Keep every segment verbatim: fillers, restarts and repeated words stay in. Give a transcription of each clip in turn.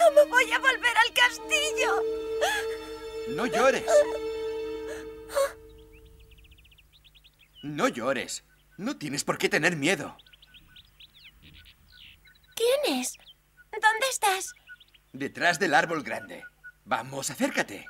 ¿Cómo voy a volver al castillo? No llores. No llores. No tienes por qué tener miedo. ¿Quién es? ¿Dónde estás? Detrás del árbol grande. Vamos, acércate.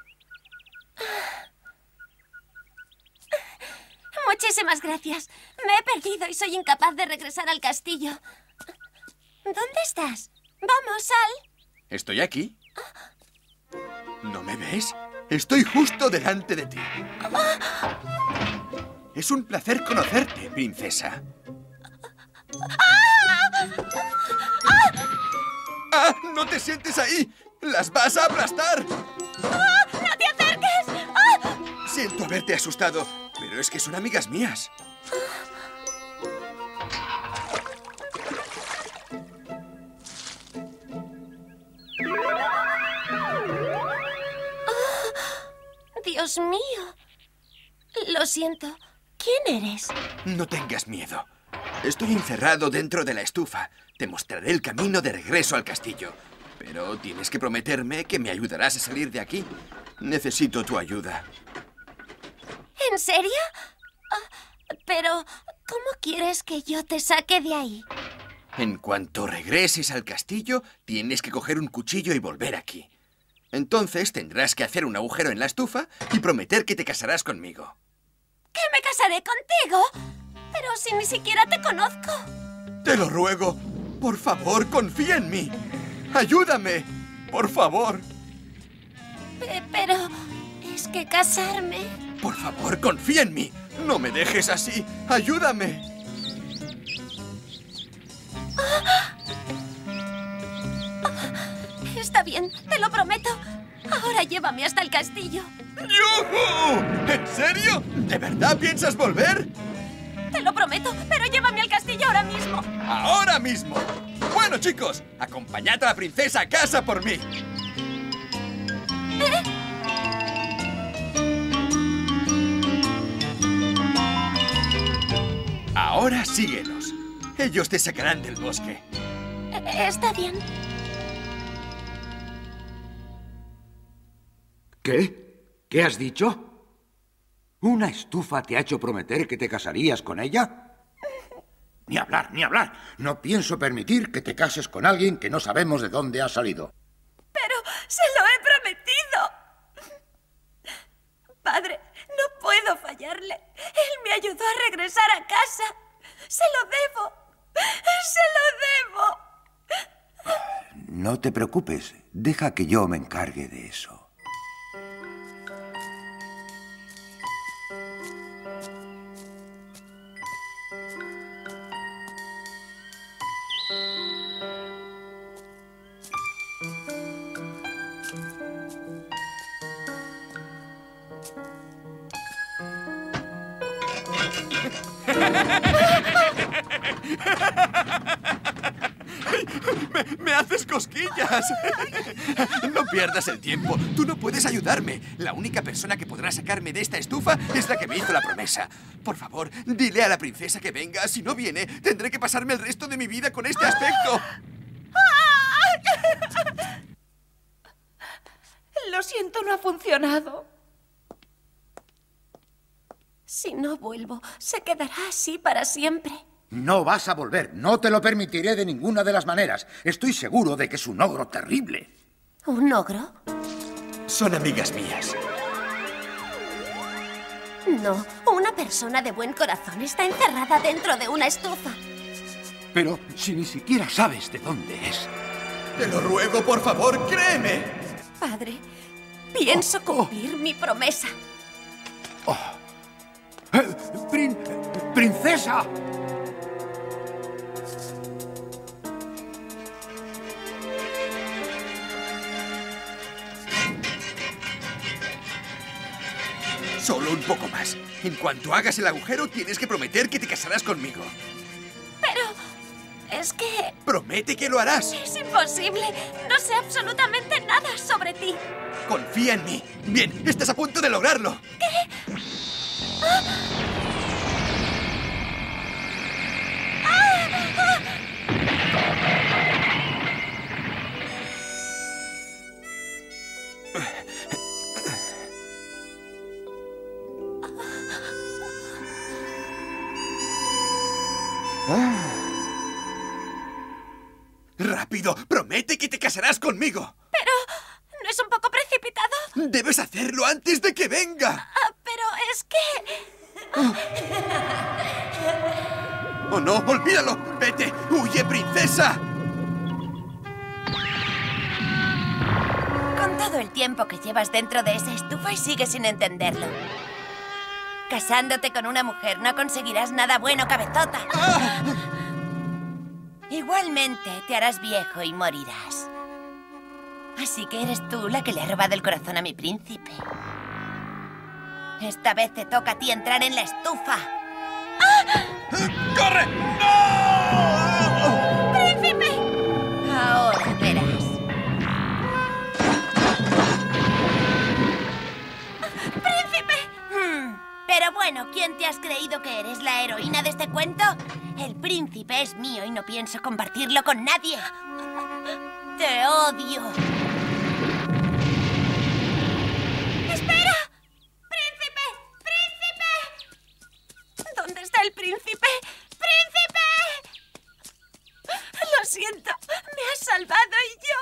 Muchísimas gracias. Me he perdido y soy incapaz de regresar al castillo. ¿Dónde estás? Vamos, sal. Estoy aquí. ¿No me ves? Estoy justo delante de ti. Es un placer conocerte, princesa. ¡Ah! ¡No te sientes ahí! ¡Las vas a aplastar! ¡Ah! ¡No te acerques! ¡Ah! Siento haberte asustado, pero es que son amigas mías. ¡Dios mío! Lo siento. ¿Quién eres? No tengas miedo. Estoy encerrado dentro de la estufa. Te mostraré el camino de regreso al castillo. Pero tienes que prometerme que me ayudarás a salir de aquí. Necesito tu ayuda. ¿En serio? Ah, pero, ¿cómo quieres que yo te saque de ahí? En cuanto regreses al castillo, tienes que coger un cuchillo y volver aquí. Entonces tendrás que hacer un agujero en la estufa y prometer que te casarás conmigo. ¿Que me casaré contigo? Pero si ni siquiera te conozco. Te lo ruego. Por favor, confía en mí. ¡Ayúdame! ¡Por favor! Pe- pero... es que casarme... Por favor, confía en mí. No me dejes así. ¡Ayúdame! Está bien, te lo prometo. Ahora llévame hasta el castillo. ¡Yujú! ¿En serio? ¿De verdad piensas volver? Te lo prometo, pero llévame al castillo ahora mismo. ¡Ahora mismo! Bueno, chicos, acompañad a la princesa a casa por mí. ¿Eh? Ahora síguenos. Ellos te sacarán del bosque. Eh, Está bien. ¿Qué? ¿Qué has dicho? ¿Una estufa te ha hecho prometer que te casarías con ella? Ni hablar, ni hablar. No pienso permitir que te cases con alguien que no sabemos de dónde ha salido. Pero se lo he prometido. Padre, no puedo fallarle. Él me ayudó a regresar a casa. Se lo debo. Se lo debo. No te preocupes. Deja que yo me encargue de eso. Me, me haces cosquillas. No pierdas el tiempo. Tú no puedes ayudarme. La única persona que podrá sacarme de esta estufa es la que me hizo la promesa. Por favor, dile a la princesa que venga. Si no viene, tendré que pasarme el resto de mi vida con este aspecto. Lo siento, no ha funcionado. Si no vuelvo, se quedará así para siempre. No vas a volver. No te lo permitiré de ninguna de las maneras. Estoy seguro de que es un ogro terrible. ¿Un ogro? Son amigas mías. No, una persona de buen corazón está encerrada dentro de una estufa. Pero si ni siquiera sabes de dónde es. Te lo ruego, por favor, créeme. Padre, pienso cumplir mi promesa. Oh. Eh, prin- ¡Princesa! Solo un poco más. En cuanto hagas el agujero, tienes que prometer que te casarás conmigo. Pero... es que... Promete que lo harás. es imposible. No sé absolutamente nada sobre ti. Confía en mí. Bien, estás a punto de lograrlo. ¿Qué? ¡Ah! ¡Ah! ¡Ah! ¡Rápido! ¡Promete que te casarás conmigo! Pero... ¿no es un poco precipitado? ¡Debes hacerlo antes de que venga! Ah, pero es que... ¡Oh, no! ¡Olvídalo! ¡Vete! ¡Huye, princesa! Con todo el tiempo que llevas dentro de esa estufa y sigues sin entenderlo. Casándote con una mujer no conseguirás nada bueno, cabezota. ¡Ah! Igualmente te harás viejo y morirás. Así que eres tú la que le ha robado el corazón a mi príncipe. Esta vez te toca a ti entrar en la estufa. ¡Corre! ¡No! ¡Príncipe! Ahora verás. ¡Príncipe! Hmm, pero bueno, ¿quién te has creído que eres, la heroína de este cuento? El príncipe es mío y no pienso compartirlo con nadie. ¡Te odio! ¡Espera! ¡Príncipe! ¡Príncipe! ¿Dónde está el príncipe? ¡Príncipe! Lo siento, me has salvado y yo...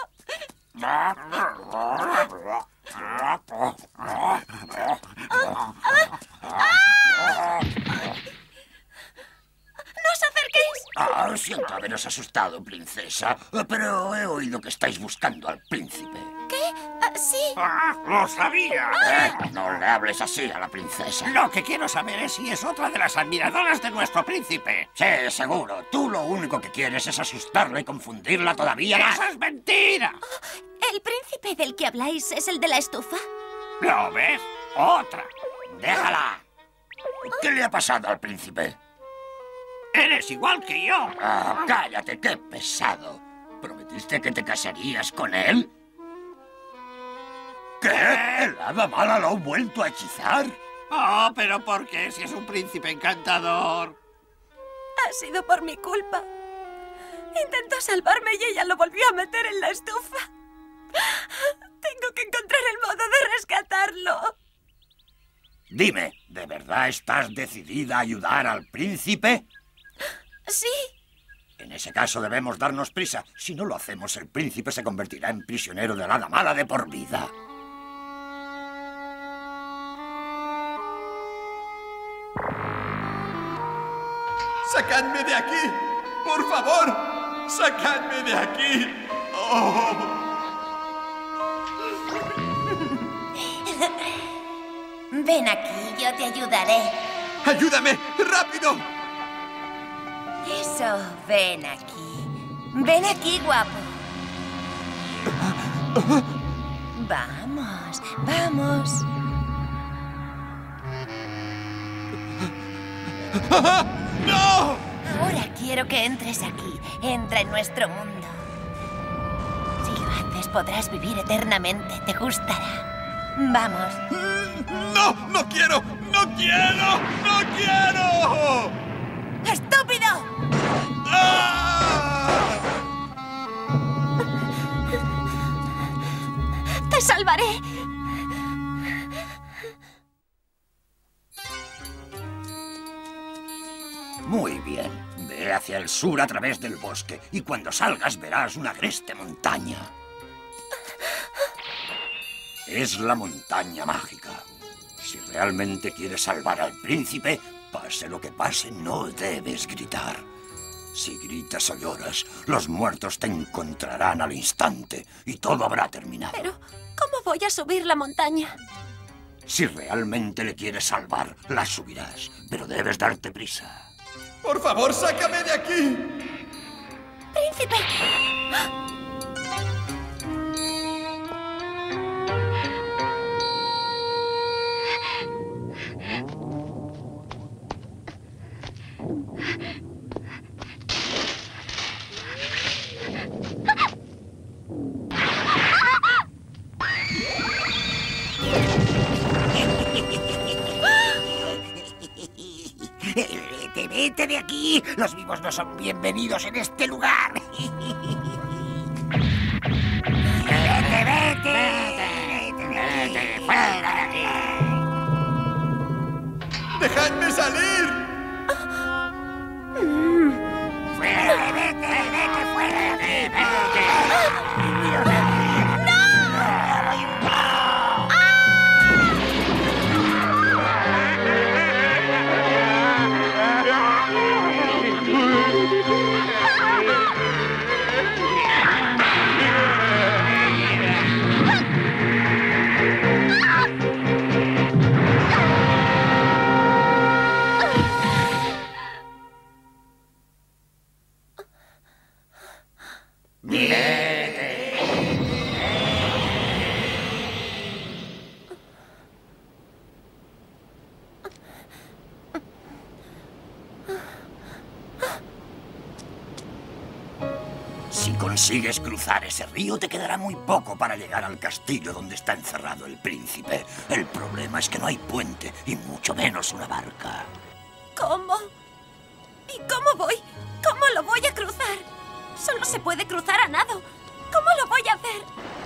¡No os acerquéis! Ah, siento haberos asustado, princesa, pero he oído que estáis buscando al príncipe. ¿Qué? Ah, sí. ¡Ah, lo sabía! Eh, no le hables así a la princesa. Lo que quiero saber es si es otra de las admiradoras de nuestro príncipe. Sí, seguro. Tú lo único que quieres es asustarla y confundirla todavía más. ¡Eso es mentira! ¿El príncipe del que habláis es el de la estufa? ¿Lo ves? ¡Otra! ¡Déjala! ¿Qué le ha pasado al príncipe? ¡Eres igual que yo! Ah, cállate, qué pesado. ¿Prometiste que te casarías con él? ¿Qué? ¿El hada mala lo ha vuelto a hechizar? Oh, pero ¿por qué? Si es un príncipe encantador. Ha sido por mi culpa. Intentó salvarme y ella lo volvió a meter en la estufa. Tengo que encontrar el modo de rescatarlo. Dime, ¿de verdad estás decidida a ayudar al príncipe? Sí. En ese caso debemos darnos prisa. Si no lo hacemos, el príncipe se convertirá en prisionero de la hada mala de por vida. ¡Sacadme de aquí! ¡Por favor! ¡Sacadme de aquí! ¡Oh! Ven aquí, yo te ayudaré. ¡Ayúdame! ¡Rápido! Eso, ven aquí. Ven aquí, guapo. Vamos, vamos. ¡No! Ahora quiero que entres aquí. Entra en nuestro mundo. Si lo haces, podrás vivir eternamente. Te gustará. Vamos. ¡No! ¡No quiero! ¡No quiero! ¡No quiero! ¡Estúpido! ¡Ah! ¡Te salvaré! Muy bien. Ve hacia el sur a través del bosque y cuando salgas verás una agreste montaña. Es la montaña mágica. Si realmente quieres salvar al príncipe, pase lo que pase, no debes gritar. Si gritas o lloras, los muertos te encontrarán al instante y todo habrá terminado. Pero, ¿cómo voy a subir la montaña? Si realmente le quieres salvar, la subirás, pero debes darte prisa. ¡Por favor, sácame de aquí! ¡Príncipe! ¡Vete, vete de aquí! Los vivos no son bienvenidos en este lugar. ¡Vete, vete! ¡Vete, vete! ¡Fuera de aquí! ¡Dejadme salir! Vete. Si consigues cruzar ese río, te quedará muy poco para llegar al castillo donde está encerrado el príncipe. El problema es que no hay puente, y mucho menos una barca. ¿Cómo? ¿Y cómo voy? ¿Cómo lo voy a cruzar? Solo se puede cruzar a nado. ¿Cómo lo voy a hacer?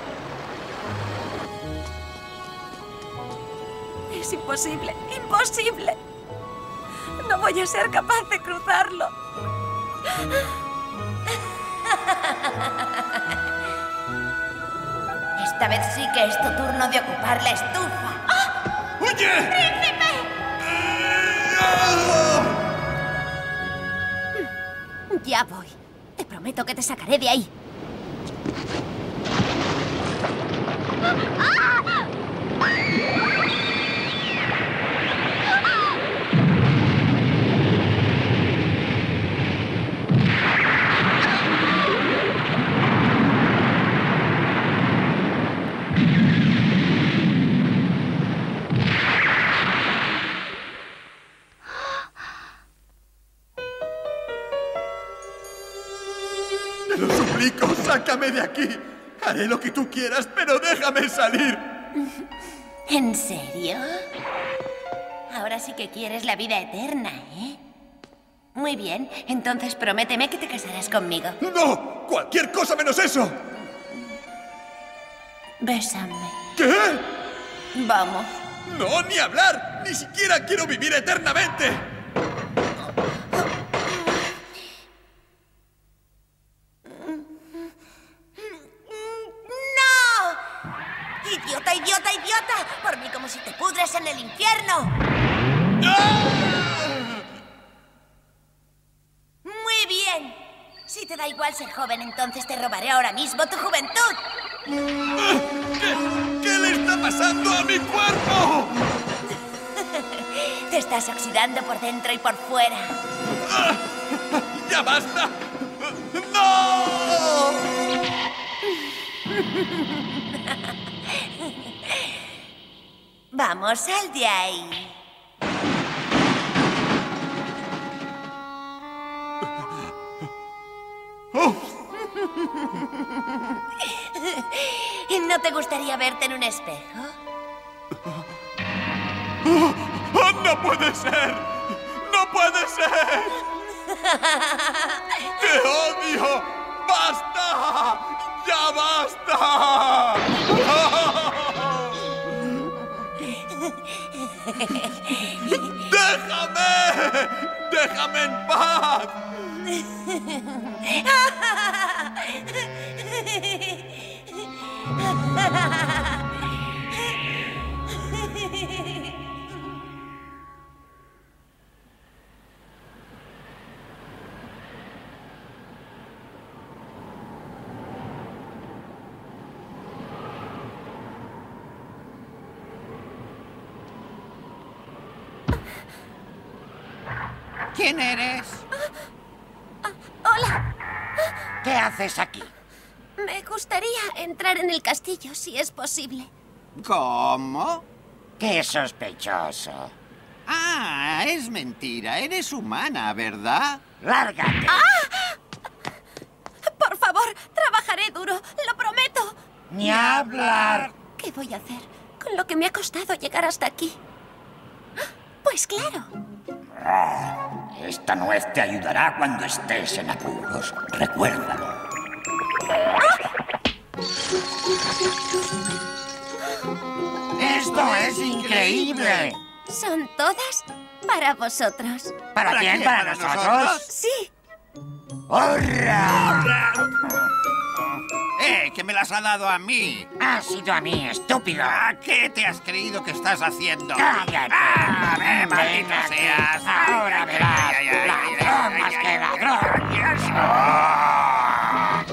Es imposible, imposible. No voy a ser capaz de cruzarlo. Esta vez sí que es tu turno de ocupar la estufa. ¡Ah! ¡Oye! ¡Príncipe! Ya voy. Te prometo que te sacaré de ahí. ¡Te lo suplico! ¡Sácame de aquí! Haré lo que tú quieras, pero déjame salir. ¿En serio? Ahora sí que quieres la vida eterna, ¿eh? Muy bien, entonces prométeme que te casarás conmigo. ¡No! ¡Cualquier cosa menos eso! Bésame. ¿Qué? Vamos. ¡No, ni hablar! ¡Ni siquiera quiero vivir eternamente! ¡Idiota, idiota, idiota! Por mí como si te pudres en el infierno. Muy bien. Si te da igual ser joven, entonces te robaré ahora mismo tu juventud. ¿Qué, qué le está pasando a mi cuerpo? Te estás oxidando por dentro y por fuera. ¡Ya basta! ¡No! Vamos, sal de ahí. ¿No te gustaría verte en un espejo? ¡Oh, no puede ser! ¡No puede ser! ¡Te odio! ¡Basta! ¡Ya basta! ¡Déjame! ¡Déjame en paz! ¿Quién eres? Hola. ¿Qué haces aquí? Me gustaría entrar en el castillo, si es posible. ¿Cómo? ¡Qué sospechoso! Ah, es mentira. Eres humana, ¿verdad? ¡Lárgate! Por favor, trabajaré duro, lo prometo. ¡Ni hablar! ¿Qué voy a hacer con lo que me ha costado llegar hasta aquí? Pues claro. Esta nuez te ayudará cuando estés en apuros. Recuérdalo. ¡Esto es increíble! Son todas para vosotros. ¿Para, ¿Para quién? quién? ¿Para, ¿Para nosotros? nosotros? Sí. ¡Hurra! ¡Eh, que me las ha dado a mí! ¡Ha sido a mí, estúpido! ¿A qué te has creído que estás haciendo? ¡Cállate! ¡Ah, ven, maldito Ven aquí. seas! Ahora verás. Ay, ay, ay, ay, ¡Ladrón ay, más ay, que ay, ladrón! ay, ay, ay.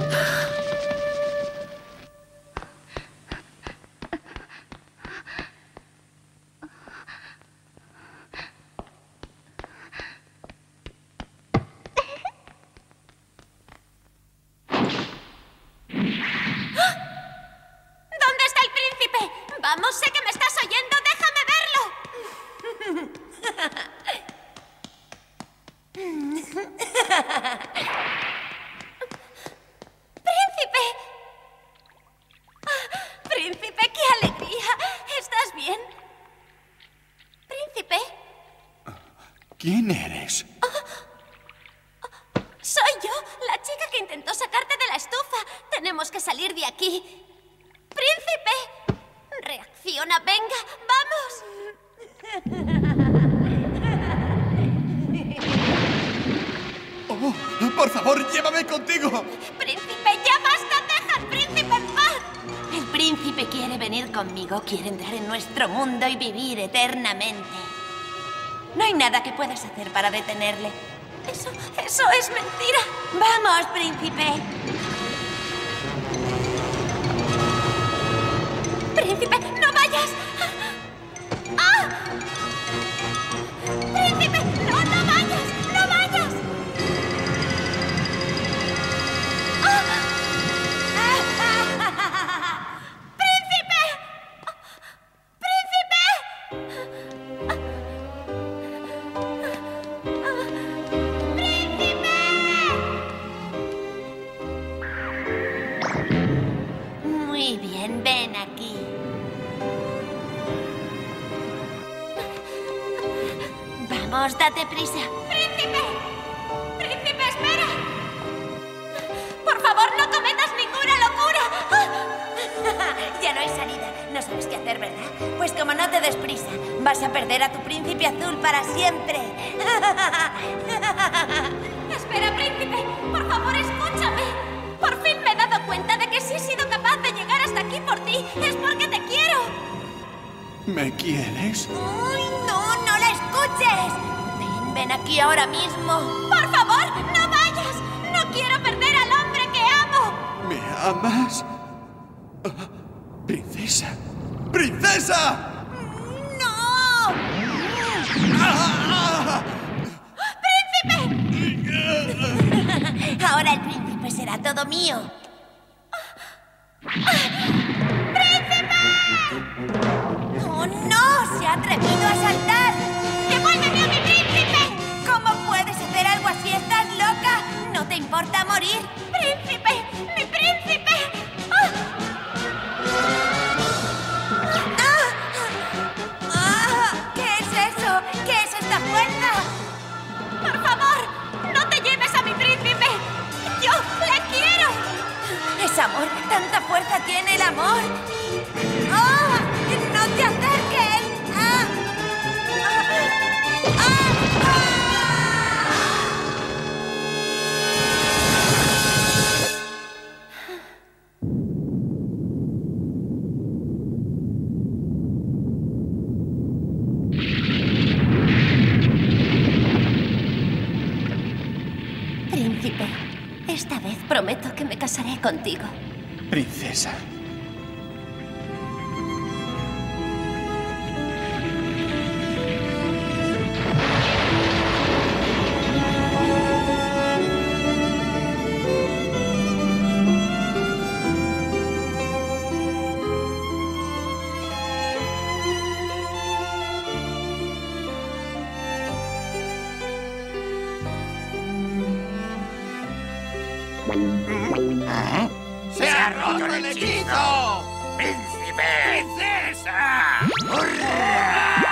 Vamos, sé que me estás oyendo. ¡Déjame verlo! ¡Príncipe! Ah, ¡Príncipe, qué alegría! ¿Estás bien? ¿Príncipe? ¿Quién eres? Soy yo, la chica que intentó sacarte de la estufa. Tenemos que salir de aquí. ¡Príncipe! ¡Reacciona! ¡Venga! ¡Vamos! Oh, por favor, llévame contigo. ¡Príncipe, ya basta! ¡Deja al príncipe en paz! El príncipe quiere venir conmigo, quiere entrar en nuestro mundo y vivir eternamente. No hay nada que puedas hacer para detenerle. Eso, eso es mentira. ¡Vamos, príncipe! ¡Príncipe, no vayas! ¡Ah! ¡Príncipe, no, no vayas! ¡No vayas! ¡Ah! ¡Príncipe! ¡Príncipe! Muy bien, ven aquí. Vamos, date prisa. ¡Príncipe! ¡Príncipe, espera! Por favor, no cometas ninguna locura. Ya no hay salida. No sabes qué hacer, ¿verdad? Pues como no te des prisa, vas a perder a tu príncipe azul para siempre. Espera, príncipe. Por favor, escúchame. Por fin me he dado cuenta de que si he sido capaz de llegar hasta aquí por ti, es porque te quiero. ¿Me quieres? ¡Uy, no! ¡No la escuches! Ven, ven aquí ahora mismo. Por favor, no vayas. No quiero perder al hombre que amo. ¿Me amas? Ah, ¡Princesa! ¡Princesa! ¡No! ¡Ah! ¡Príncipe! Ahora el príncipe será todo mío. ¡Príncipe! ¡Oh, no! ¡Se ha atrevido a saltar! ¡Devuélveme a mi príncipe! ¿Cómo puedes hacer algo así? ¿Estás loca? ¿No te importa morir? ¡Príncipe! ¡Mi príncipe! ¡Ah! ¡Ah! ¡Ah! ¿Qué es eso? ¿Qué es esta fuerza? ¡Por favor! ¡No te lleves a mi príncipe! ¡Yo le quiero! Es amor. Tanta fuerza tiene el amor. ¡Ah! ¡No te acerques! ¡Ah! ¡Ah! ¡Ah! Príncipe, esta vez prometo que me casaré contigo. Princesa. ¡Se ha roto el hechizo! ¡Príncipe! ¡Princesa! ¡Hurra!